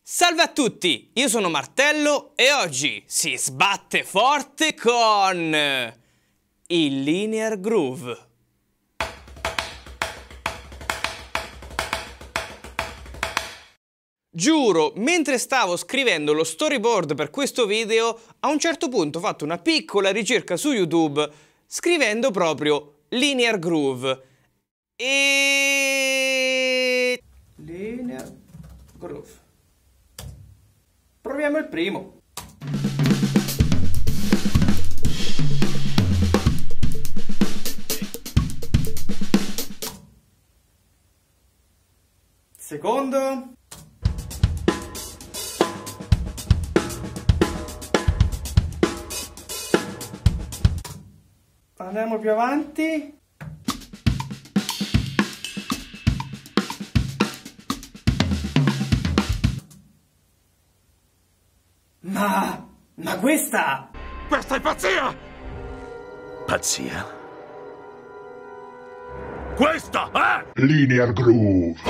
Salve a tutti, io sono Martello e oggi si sbatte forte con il Linear Groove. Giuro, mentre stavo scrivendo lo storyboard per questo video, a un certo punto ho fatto una piccola ricerca su YouTube scrivendo proprio Linear Groove. Linear Groove. Proviamo il primo. Secondo. Andiamo più avanti. Ma questa è pazzia! Pazzia? Questa è Linear Groove.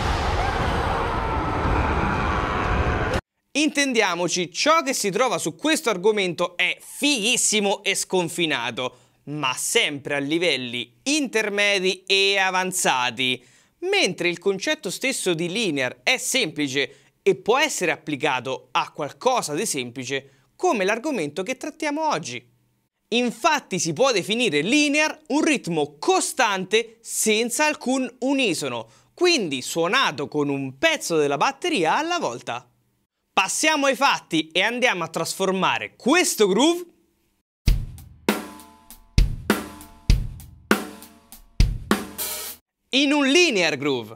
Intendiamoci, ciò che si trova su questo argomento è fighissimo e sconfinato, ma sempre a livelli intermedi e avanzati, mentre il concetto stesso di linear è semplice e può essere applicato a qualcosa di semplice come l'argomento che trattiamo oggi. Infatti si può definire linear un ritmo costante senza alcun unisono, quindi suonato con un pezzo della batteria alla volta. Passiamo ai fatti e andiamo a trasformare questo groove in un linear groove.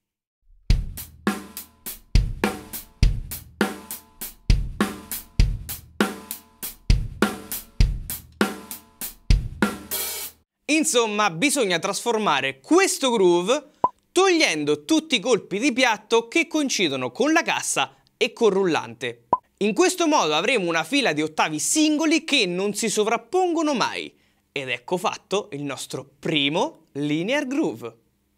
Insomma, bisogna trasformare questo groove togliendo tutti i colpi di piatto che coincidono con la cassa e col rullante. In questo modo avremo una fila di ottavi singoli che non si sovrappongono mai. Ed ecco fatto il nostro primo linear groove.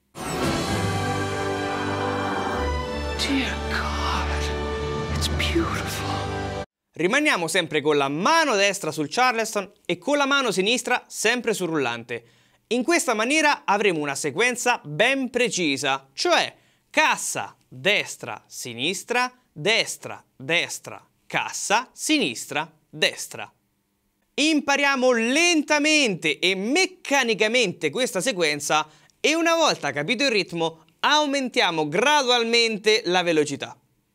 Dear God, it's beautiful. Rimaniamo sempre con la mano destra sul Charleston e con la mano sinistra sempre sul rullante. In questa maniera avremo una sequenza ben precisa, cioè cassa, destra, destra, destra, cassa, sinistra, destra. Impariamo lentamente e meccanicamente questa sequenza e una volta capito il ritmo aumentiamo gradualmente la velocità.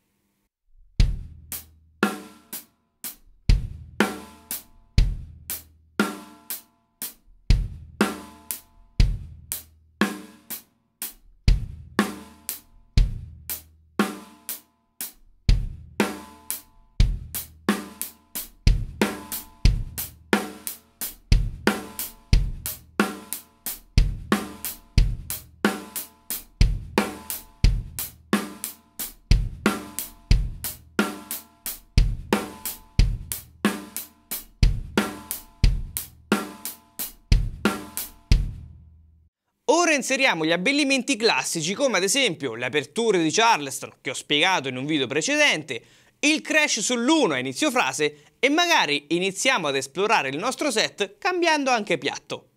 Ora inseriamo gli abbellimenti classici come ad esempio le aperture di Charleston che ho spiegato in un video precedente, il crash sull'1 a inizio frase e magari iniziamo ad esplorare il nostro set cambiando anche piatto.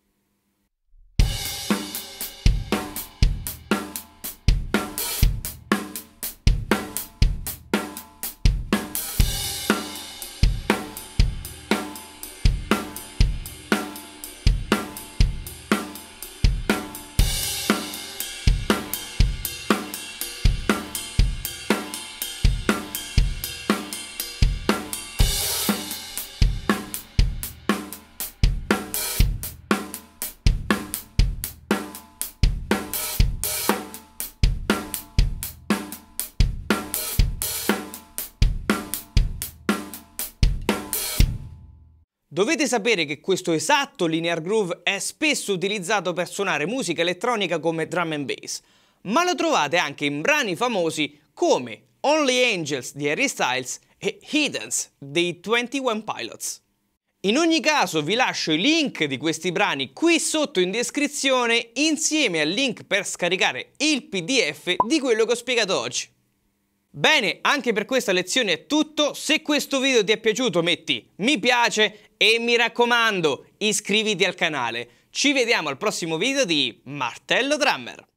Dovete sapere che questo esatto linear groove è spesso utilizzato per suonare musica elettronica come drum and bass, ma lo trovate anche in brani famosi come Only Angels di Harry Styles e Hiddens dei 21 Pilots. In ogni caso vi lascio i link di questi brani qui sotto in descrizione insieme al link per scaricare il PDF di quello che ho spiegato oggi. Bene, anche per questa lezione è tutto. Se questo video ti è piaciuto metti mi piace e mi raccomando iscriviti al canale. Ci vediamo al prossimo video di Martello Drummer.